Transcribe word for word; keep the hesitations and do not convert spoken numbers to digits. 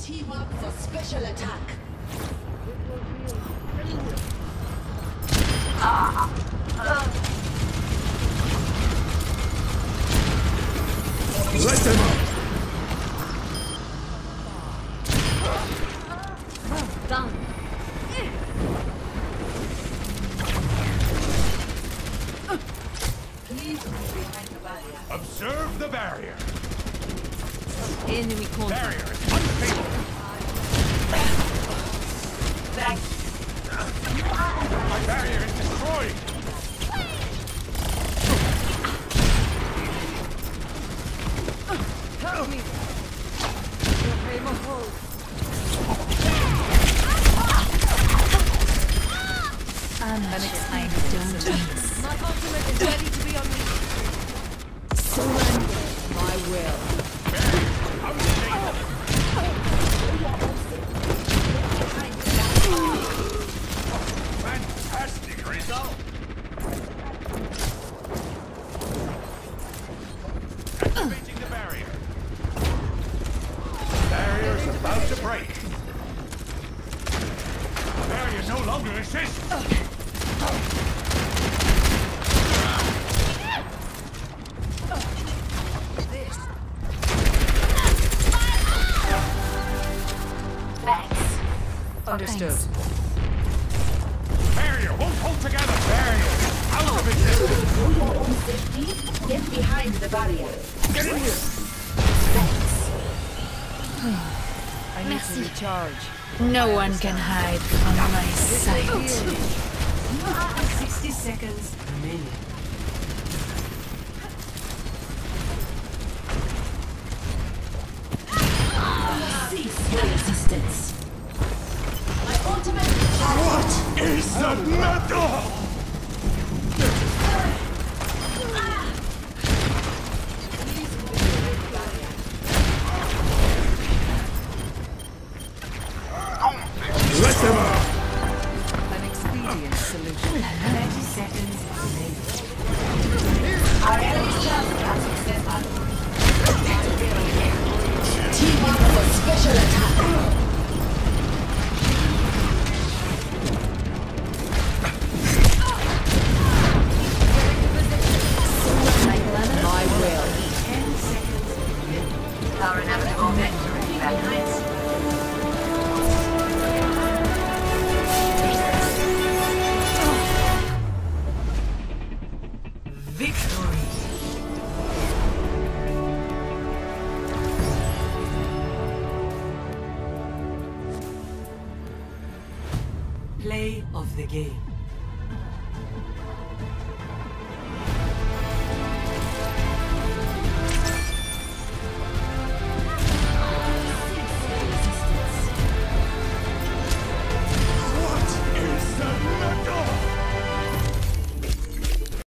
Team up for special attack. Let them up! Done. Please move behind the barrier. Observe the barrier. Enemy contact. Barrier is unstable. My barrier is destroyed. Help me. I'm a hold. Unexplained. Don't miss. My ultimate is ready to be unleashed. Surrender. My will. Fantastic result. Activating the barrier. Barrier is about to break. Barrier no longer exists. Understood. Thanks. Barrier won't hold together. Barrier out of existence. For your own safety, get behind the barrier. Get in here. I need Merci. to recharge. No one can hide from my sight. sixty seconds remaining. Cease your resistance. My ultimate. What is the matter? Let them out! An expedient solution. thirty seconds remaining. Our enemy's chance has successful. Team up for special attack. My will. ten seconds remaining. Our inevitable victory, Bad Knights. Victory! Play of the game.